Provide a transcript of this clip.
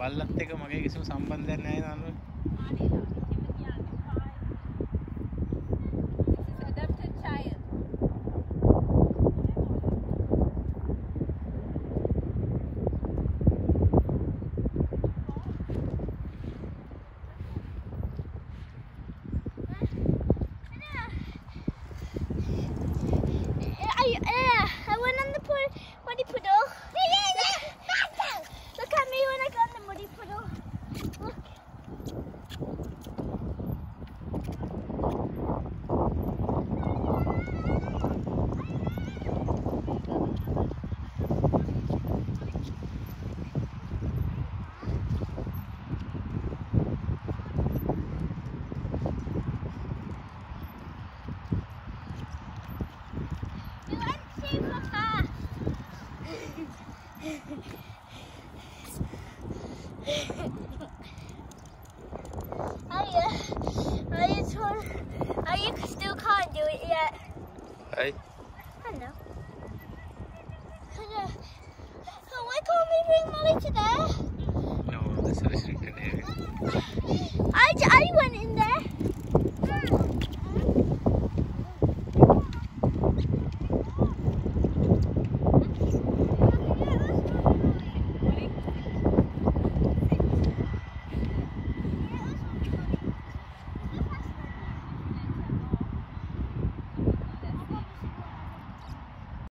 බල්ලත් එක්ක මගේ කිසිම සම්බන්ධයක් නැහැ නේද? I went on the muddy puddle. Look at me when I got in the muddy puddle. Look. We went super fast. You still can't do it yet. Hey. I know. So why can't we bring Molly to there? No, that's a restrict.